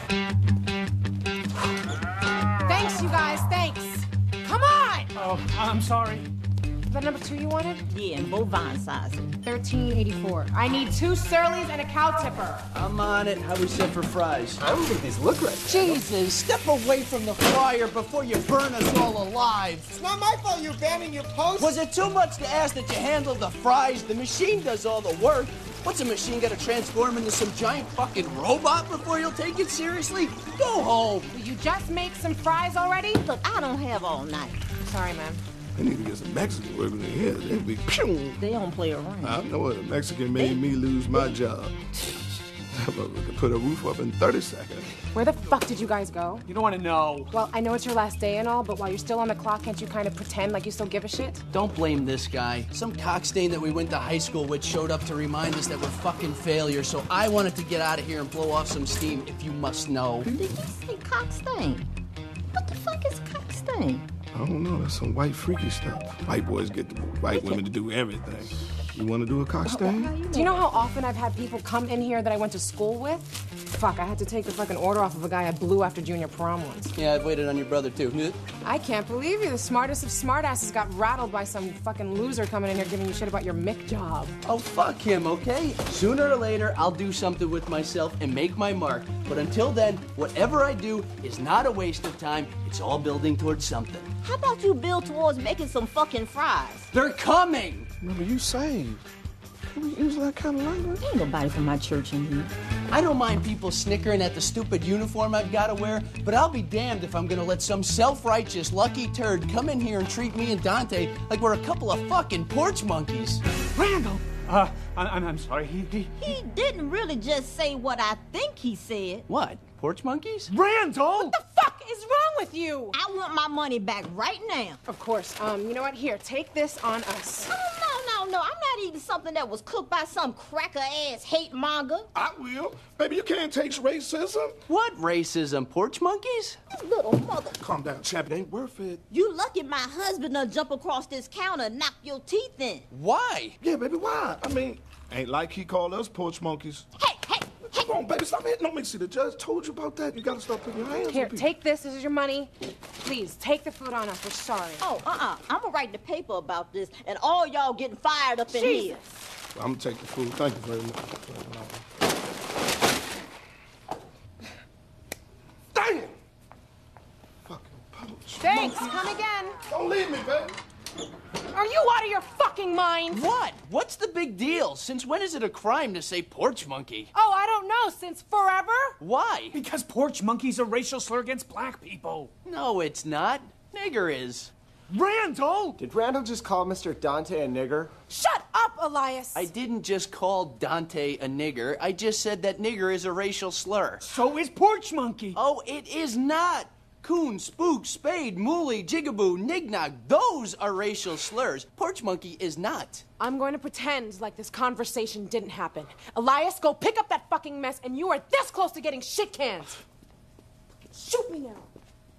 Thanks, you guys, thanks. Come on! Oh, I'm sorry. Is that number 2 you wanted? Yeah, and bovine sizes. $13.84. I need 2 Surleys and a cow tipper. I'm on it. How we set for fries? I don't think these look right. Jesus, step away from the fryer before you burn us all alive. It's not my fault you're abandoning your post. Was it too much to ask that you handle the fries? The machine does all the work. What's a machine got to transform into some giant fucking robot before you'll take it seriously? Go home. Will you just make some fries already? Look, I don't have all night. Sorry, man. I need to get some Mexican working in here. They'd be pew. They don't play around. I know it. A Mexican made me lose my job. We could put a roof up in 30 seconds. Where the fuck did you guys go? You don't want to know. Well, I know it's your last day and all, but while you're still on the clock, can't you kind of pretend like you still give a shit? Don't blame this guy. Some cockstain that we went to high school with showed up to remind us that we're fucking failures, so I wanted to get out of here and blow off some steam, if you must know. Did you say cockstain? What the fuck is cockstain? I don't know. That's some white freaky stuff. White boys get the white women to do everything. You want to do a cockstain? Do you know how often I've had people come in here that I went to school with? Fuck, I had to take the fucking order off of a guy I blew after junior prom once. Yeah, I've waited on your brother, too. I can't believe you. The smartest of smartasses got rattled by some fucking loser coming in here giving you shit about your Mick job. Oh, fuck him, okay? Sooner or later, I'll do something with myself and make my mark. But until then, whatever I do is not a waste of time. It's all building towards something. How about you build towards making some fucking fries? They're coming! Remember, you saved. Can we use that kind of language? Ain't nobody from my church in here. I don't mind people snickering at the stupid uniform I've got to wear, but I'll be damned if I'm gonna let some self-righteous lucky turd come in here and treat me and Dante like we're a couple of fucking porch monkeys. Randall! I'm sorry. He He didn't really just say what I think he said. What? Porch monkeys? Randall! What the fuck is wrong with you? I want my money back right now. Of course. You know what? Here, take this on us. Oh, no. I'm not eating something that was cooked by some cracker-ass hate monger. I will. Baby, you can't take racism. What racism? Porch monkeys? You little mother. Calm down, chap. It ain't worth it. You lucky my husband done jump across this counter and knock your teeth in. Why? Yeah, baby, why? I mean, ain't like he called us porch monkeys. Hey! Come on, baby, stop hitting on me. See, the judge told you about that. You gotta stop putting your hands Here, on people. take this. This is your money. Please, take the food on us. We're sorry. Oh, I'm gonna write the paper about this, and all y'all getting fired up in here. I'm gonna take the food. Thank you very much. Damn! Fucking poach. Thanks. Come again. Don't leave me, baby. Are you out of your fucking mind? What? What's the big deal? Since when is it a crime to say porch monkey? Oh, I don't know. Since forever? Why? Because porch monkey's a racial slur against black people. No, it's not. Nigger is. Randall! Did Randall just call Mr. Dante a nigger? Shut up, Elias. I didn't just call Dante a nigger. I just said that nigger is a racial slur. So is porch monkey. Oh, it is not. Coon, spook, spade, mooly, jigaboo, nignog, those are racial slurs. Porch monkey is not. I'm going to pretend like this conversation didn't happen. Elias, go pick up that fucking mess, and you are this close to getting shit canned. Shoot me now.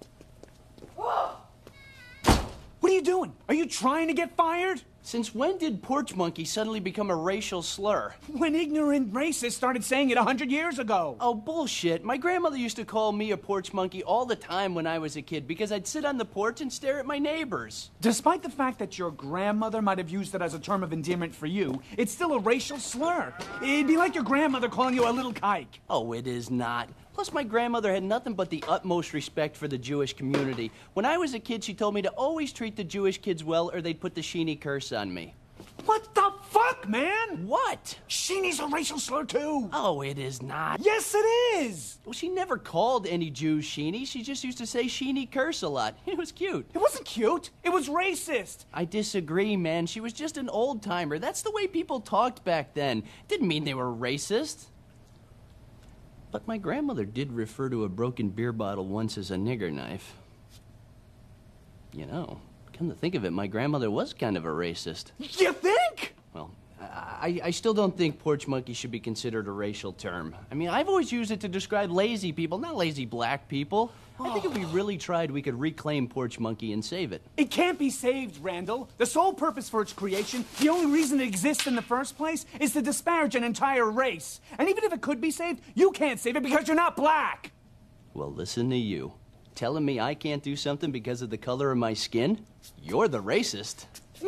What are you doing? Are you trying to get fired? Since when did porch monkey suddenly become a racial slur? When ignorant racists started saying it 100 years ago. Oh, bullshit. My grandmother used to call me a porch monkey all the time when I was a kid because I'd sit on the porch and stare at my neighbors. Despite the fact that your grandmother might have used it as a term of endearment for you, it's still a racial slur. It'd be like your grandmother calling you a little kike. Oh, it is not. Plus, my grandmother had nothing but the utmost respect for the Jewish community. When I was a kid, she told me to always treat the Jewish kids well or they'd put the Sheeny curse on me. What the fuck, man? What? Sheeny's a racial slur, too. Oh, it is not. Yes, it is. Well, she never called any Jews Sheeny. She just used to say Sheeny curse a lot. It was cute. It wasn't cute. It was racist. I disagree, man. She was just an old-timer. That's the way people talked back then. Didn't mean they were racist. But my grandmother did refer to a broken beer bottle once as a nigger knife. You know, come to think of it, my grandmother was kind of a racist. You think? Well, I still don't think porch monkey should be considered a racial term. I mean, I've always used it to describe lazy people, not lazy black people. I think if we really tried, we could reclaim porch monkey and save it. It can't be saved, Randall. The sole purpose for its creation, the only reason it exists in the first place, is to disparage an entire race. And even if it could be saved, you can't save it because you're not black. Well, listen to you. Telling me I can't do something because of the color of my skin? You're the racist.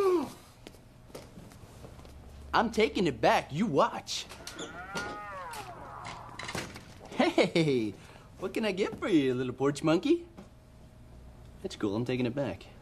I'm taking it back. You watch. Hey, what can I get for you, little porch monkey? That's cool. I'm taking it back.